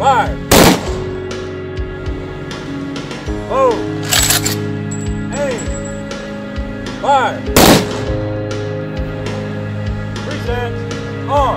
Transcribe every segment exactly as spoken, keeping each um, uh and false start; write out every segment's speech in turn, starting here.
Fire. Hold. Aim. Fire. Present. On.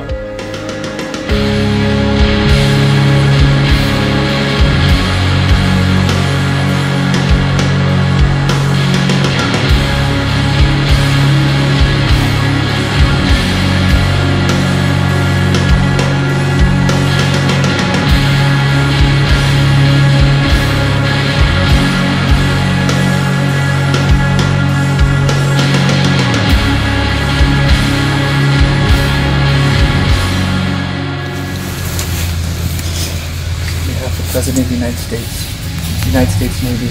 President of the United States, United States Navy.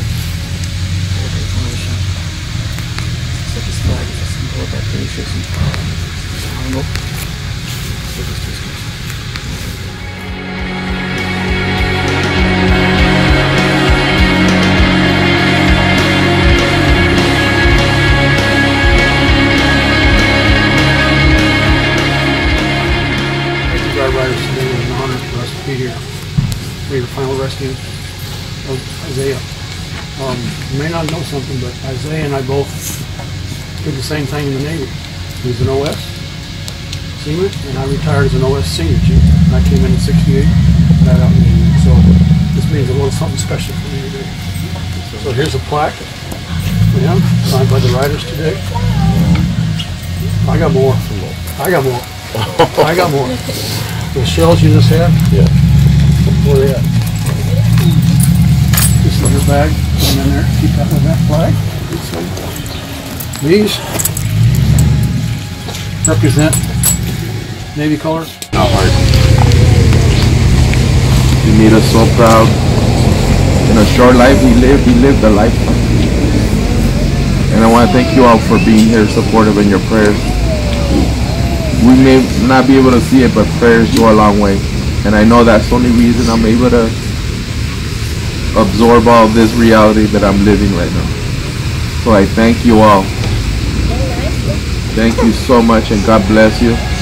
So this flag is a symbol of our patriotism. Honorable service to his nation. Thank you, Guard Riders. Today is an honor for us to be here. The final rescue of Isaiah. Um, you may not know something, but Isaiah and I both did the same thing in the Navy. He was an O S seaman, and I retired as an O S senior chief. I came in in sixty-eight, got out in the Navy. So this means a little something special for me today. So here's a plaque for him, signed by the riders today. I got more. I got more. I got more. The shells you just had? Yeah. Where they at? This is your bag. Put them in there. Keep that with that flag. These represent Navy colors. Our heart. You made us so proud. In a short life we lived, we lived a lifetime. And I want to thank you all for being here, supportive in your prayers. We may not be able to see it, but prayers go a long way. And I know that's the only reason I'm able to absorb all this reality that I'm living right now. So I thank you all. Thank you so much, and God bless you.